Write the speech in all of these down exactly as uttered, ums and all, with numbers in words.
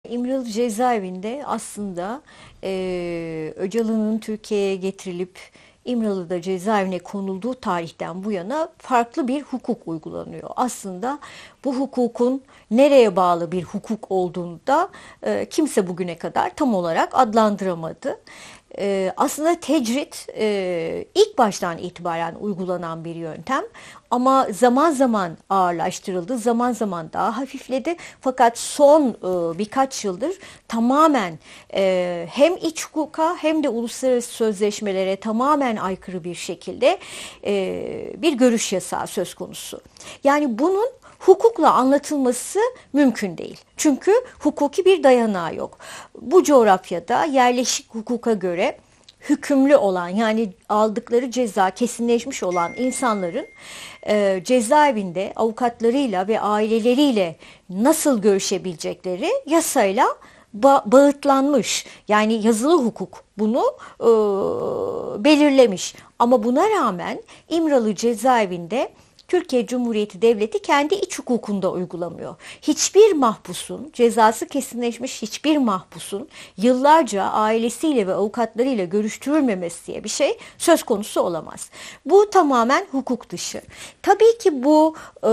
İmralı cezaevinde aslında e, Öcalan'ın Türkiye'ye getirilip İmralı'da cezaevine konulduğu tarihten bu yana farklı bir hukuk uygulanıyor. Aslında bu hukukun nereye bağlı bir hukuk olduğunu da e, kimse bugüne kadar tam olarak adlandıramadı. E, aslında tecrit e, ilk baştan itibaren uygulanan bir yöntem ama zaman zaman ağırlaştırıldı, zaman zaman daha hafifledi. Fakat son e, birkaç yıldır tamamen e, hem iç hukuka hem de uluslararası sözleşmelere tamamen aykırı bir şekilde e, bir görüş yasağı söz konusu. Yani bunun hukukla anlatılması mümkün değil. Çünkü hukuki bir dayanağı yok. Bu coğrafyada yerleşik hukuka göre hükümlü olan, yani aldıkları ceza kesinleşmiş olan insanların e, cezaevinde avukatlarıyla ve aileleriyle nasıl görüşebilecekleri yasayla ba- bağıtlanmış. Yani yazılı hukuk bunu e, belirlemiş. Ama buna rağmen İmralı cezaevinde Türkiye Cumhuriyeti Devleti kendi iç hukukunda uygulamıyor. Hiçbir mahpusun, cezası kesinleşmiş hiçbir mahpusun yıllarca ailesiyle ve avukatlarıyla görüştürülmemesi diye bir şey söz konusu olamaz. Bu tamamen hukuk dışı. Tabii ki bu e,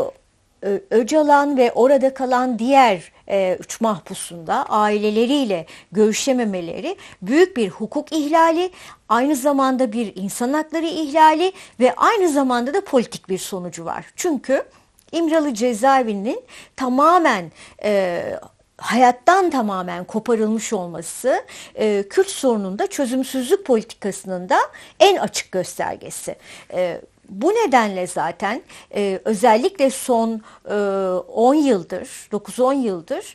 Öcalan ve orada kalan diğer e, üç mahpusun da aileleriyle görüşememeleri büyük bir hukuk ihlali, aynı zamanda bir insan hakları ihlali ve aynı zamanda da politik bir sonucu var. Çünkü İmralı cezaevinin tamamen e, hayattan tamamen koparılmış olması e, Kürt sorununda çözümsüzlük politikasının da en açık göstergesi. E, Bu nedenle zaten e, özellikle son e, on yıldır, dokuz on yıldır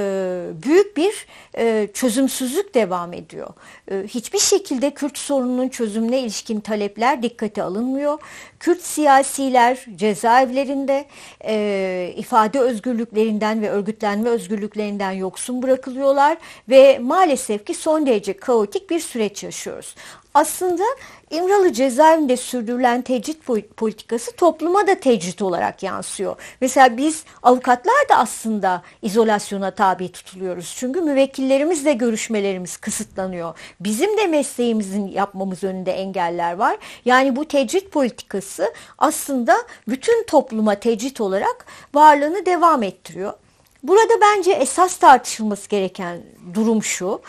e, büyük bir e, çözümsüzlük devam ediyor. E, hiçbir şekilde Kürt sorununun çözümüne ilişkin talepler dikkate alınmıyor. Kürt siyasiler cezaevlerinde e, ifade özgürlüklerinden ve örgütlenme özgürlüklerinden yoksun bırakılıyorlar ve maalesef ki son derece kaotik bir süreç yaşıyoruz. Aslında İmralı cezaevinde sürdürülen tecrit politikası topluma da tecrit olarak yansıyor. Mesela biz avukatlar da aslında izolasyona tabi tutuluyoruz. Çünkü müvekkillerimizle görüşmelerimiz kısıtlanıyor. Bizim de mesleğimizin yapmamız önünde engeller var. Yani bu tecrit politikası aslında bütün topluma tecrit olarak varlığını devam ettiriyor. Burada bence esas tartışılması gereken durum şu.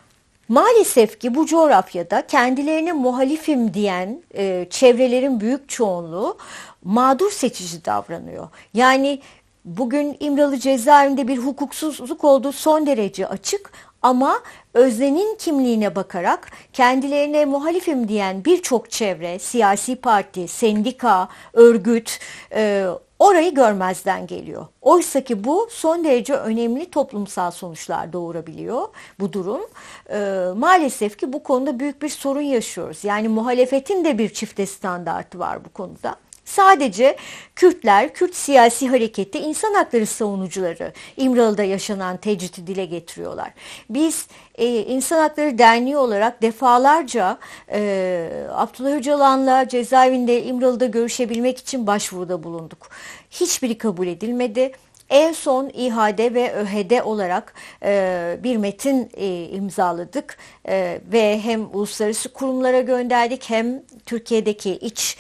Maalesef ki bu coğrafyada kendilerine muhalifim diyen e, çevrelerin büyük çoğunluğu mağdur seçici davranıyor. Yani bugün İmralı cezaevinde bir hukuksuzluk olduğu son derece açık ama öznenin kimliğine bakarak kendilerine muhalifim diyen birçok çevre, siyasi parti, sendika, örgüt e, orayı görmezden geliyor. Oysa ki bu son derece önemli toplumsal sonuçlar doğurabiliyor bu durum. Ee, maalesef ki bu konuda büyük bir sorun yaşıyoruz. Yani muhalefetin de bir çifte standartı var bu konuda. Sadece Kürtler, Kürt siyasi hareketi, insan hakları savunucuları İmralı'da yaşanan tecriti dile getiriyorlar. Biz e, İnsan Hakları Derneği olarak defalarca e, Abdullah Öcalan'la cezaevinde İmralı'da görüşebilmek için başvuruda bulunduk. Hiçbiri kabul edilmedi. En son İHA'de ve ÖH'de olarak e, bir metin e, imzaladık e, ve hem uluslararası kurumlara gönderdik hem Türkiye'deki iç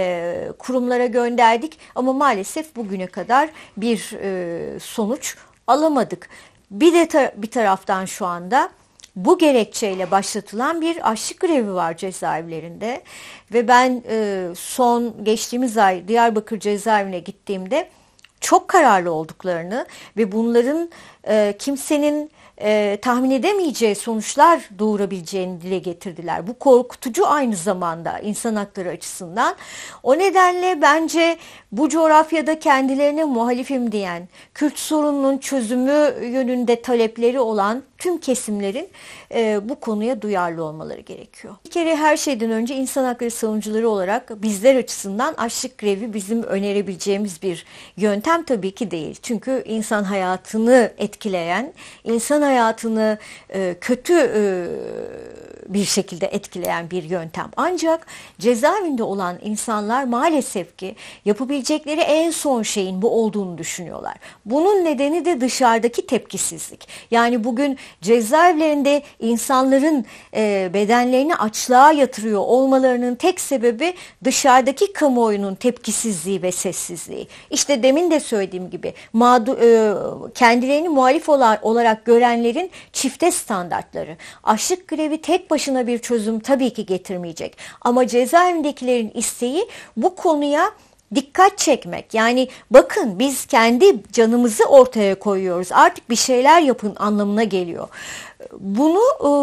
e, kurumlara gönderdik ama maalesef bugüne kadar bir e, sonuç alamadık. Bir de ta- bir taraftan şu anda bu gerekçeyle başlatılan bir açlık grevi var cezaevlerinde ve ben e, son geçtiğimiz ay Diyarbakır cezaevine gittiğimde çok kararlı olduklarını ve bunların e, kimsenin e, tahmin edemeyeceği sonuçlar doğurabileceğini dile getirdiler. Bu korkutucu aynı zamanda insan hakları açısından. O nedenle bence bu coğrafyada kendilerine muhalifim diyen, Kürt sorununun çözümü yönünde talepleri olan tüm kesimlerin e, bu konuya duyarlı olmaları gerekiyor. Bir kere her şeyden önce insan hakları savunucuları olarak bizler açısından açlık grevi bizim önerebileceğimiz bir yöntem tabii ki değil. Çünkü insan hayatını etkileyen, insan hayatını e, kötü e, bir şekilde etkileyen bir yöntem. Ancak cezaevinde olan insanlar maalesef ki yapabilecekleri en son şeyin bu olduğunu düşünüyorlar. Bunun nedeni de dışarıdaki tepkisizlik. Yani bugün cezaevlerinde insanların e, bedenlerini açlığa yatırıyor olmalarının tek sebebi dışarıdaki kamuoyunun tepkisizliği ve sessizliği. İşte demin de söylediğim gibi mağdur, e, kendilerini muhalif olarak görenlerin çifte standartları. Açlık grevi tek başına bir çözüm tabii ki getirmeyecek. Ama cezaevindekilerin isteği bu konuya dikkat çekmek. Yani bakın biz kendi canımızı ortaya koyuyoruz. Artık bir şeyler yapın anlamına geliyor. Bunu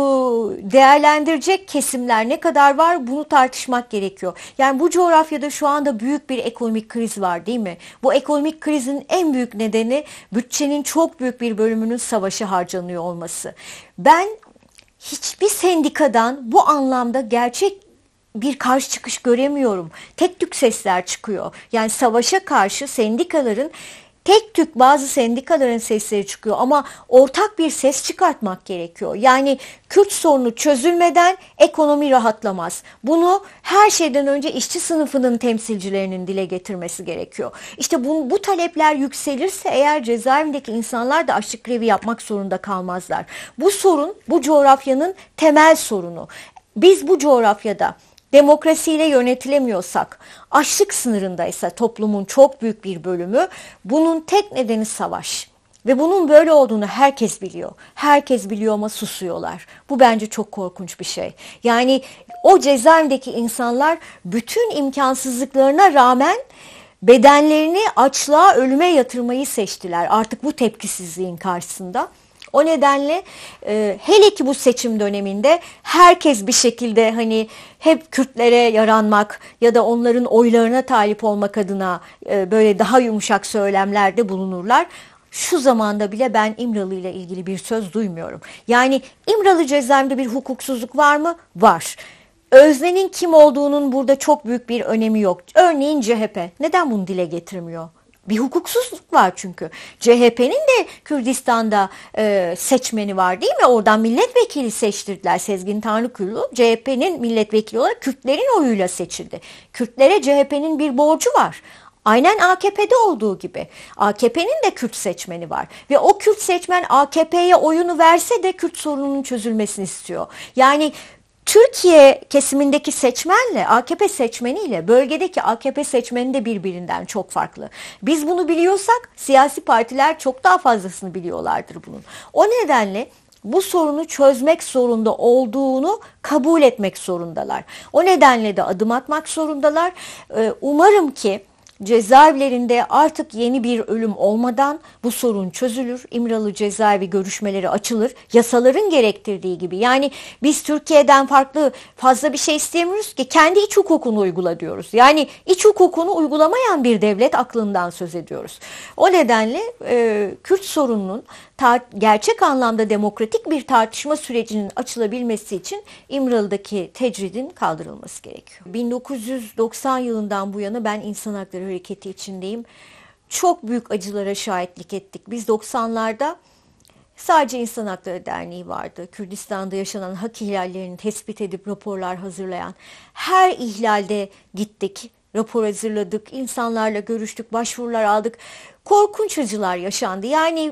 değerlendirecek kesimler ne kadar var, bunu tartışmak gerekiyor. Yani bu coğrafyada şu anda büyük bir ekonomik kriz var, değil mi? Bu ekonomik krizin en büyük nedeni bütçenin çok büyük bir bölümünün savaşa harcanıyor olması. Ben hiçbir sendikadan bu anlamda gerçek bir karşı çıkış göremiyorum. Tek tük sesler çıkıyor. Yani savaşa karşı sendikaların tek tük bazı sendikaların sesleri çıkıyor ama ortak bir ses çıkartmak gerekiyor. Yani Kürt sorunu çözülmeden ekonomi rahatlamaz. Bunu her şeyden önce işçi sınıfının temsilcilerinin dile getirmesi gerekiyor. İşte bu, bu talepler yükselirse eğer cezaevindeki insanlar da açlık grevi yapmak zorunda kalmazlar. Bu sorun bu coğrafyanın temel sorunu. Biz bu coğrafyada demokrasiyle yönetilemiyorsak, açlık sınırındaysa toplumun çok büyük bir bölümü, bunun tek nedeni savaş. Ve bunun böyle olduğunu herkes biliyor. Herkes biliyor ama susuyorlar. Bu bence çok korkunç bir şey. Yani o cezaevindeki insanlar bütün imkansızlıklarına rağmen bedenlerini açlığa, ölüme yatırmayı seçtiler. Artık bu tepkisizliğin karşısında. O nedenle e, hele ki bu seçim döneminde herkes bir şekilde hani hep Kürtlere yaranmak ya da onların oylarına talip olmak adına e, böyle daha yumuşak söylemlerde bulunurlar. Şu zamanda bile ben İmralı ile ilgili bir söz duymuyorum. Yani İmralı cezaevinde bir hukuksuzluk var mı? Var. Özne'nin kim olduğunun burada çok büyük bir önemi yok. Örneğin C H P neden bunu dile getirmiyor? Bir hukuksuzluk var çünkü. C H P'nin de Kürdistan'da e, seçmeni var, değil mi? Oradan milletvekili seçtirdiler. Sezgin Tanrıkulu C H P'nin milletvekili olarak Kürtlerin oyuyla seçildi. Kürtlere C H P'nin bir borcu var. Aynen A K P'de olduğu gibi. A K P'nin de Kürt seçmeni var. Ve o Kürt seçmen A K P'ye oyunu verse de Kürt sorununun çözülmesini istiyor. Yani Türkiye kesimindeki seçmenle A K P seçmeniyle bölgedeki A K P seçmeni de birbirinden çok farklı. Biz bunu biliyorsak siyasi partiler çok daha fazlasını biliyorlardır bunun. O nedenle bu sorunu çözmek zorunda olduğunu kabul etmek zorundalar. O nedenle de adım atmak zorundalar. Umarım ki cezaevlerinde artık yeni bir ölüm olmadan bu sorun çözülür. İmralı cezaevi görüşmeleri açılır. Yasaların gerektirdiği gibi. Yani biz Türkiye'den farklı fazla bir şey istemiyoruz ki kendi iç hukukunu uygula diyoruz. Yani iç hukukunu uygulamayan bir devlet aklından söz ediyoruz. O nedenle e, Kürt sorununun gerçek anlamda demokratik bir tartışma sürecinin açılabilmesi için İmralı'daki tecridin kaldırılması gerekiyor. bin dokuz yüz doksan yılından bu yana ben insan hakları hareketi içindeyim. Çok büyük acılara şahitlik ettik. Biz doksanlarda sadece İnsan Hakları Derneği vardı. Kürdistan'da yaşanan hak ihlallerini tespit edip raporlar hazırlayan. Her ihlalde gittik, rapor hazırladık, insanlarla görüştük, başvurular aldık. Korkunç acılar yaşandı. Yani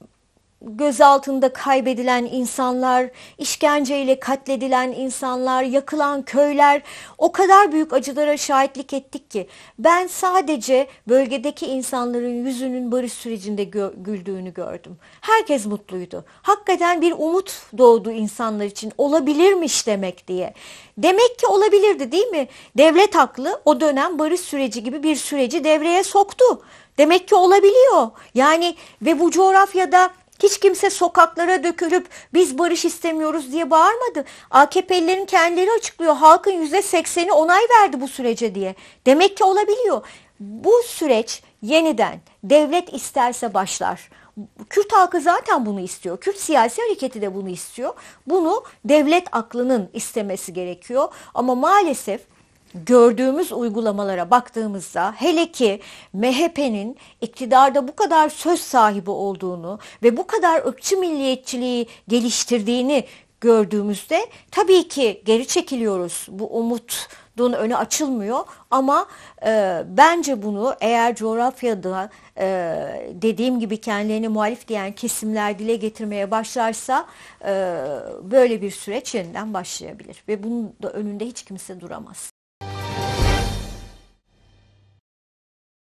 gözaltında kaybedilen insanlar, işkenceyle katledilen insanlar, yakılan köyler, o kadar büyük acılara şahitlik ettik ki ben sadece bölgedeki insanların yüzünün barış sürecinde gö- güldüğünü gördüm. Herkes mutluydu. Hakikaten bir umut doğdu insanlar için, olabilirmiş demek diye. Demek ki olabilirdi, değil mi? Devlet haklı, o dönem barış süreci gibi bir süreci devreye soktu. Demek ki olabiliyor. Yani ve bu coğrafyada hiç kimse sokaklara dökülüp biz barış istemiyoruz diye bağırmadı. A K P'lilerin kendileri açıklıyor. Halkın yüzde sekseni onay verdi bu sürece diye. Demek ki olabiliyor. Bu süreç yeniden devlet isterse başlar. Kürt halkı zaten bunu istiyor. Kürt siyasi hareketi de bunu istiyor. Bunu devlet aklının istemesi gerekiyor. Ama maalesef gördüğümüz uygulamalara baktığımızda hele ki M H P'nin iktidarda bu kadar söz sahibi olduğunu ve bu kadar ırkçı milliyetçiliği geliştirdiğini gördüğümüzde tabii ki geri çekiliyoruz. Bu umutun önü açılmıyor ama e, bence bunu eğer coğrafyada e, dediğim gibi kendilerini muhalif diyen kesimler dile getirmeye başlarsa e, böyle bir süreç yeniden başlayabilir ve bunun da önünde hiç kimse duramaz.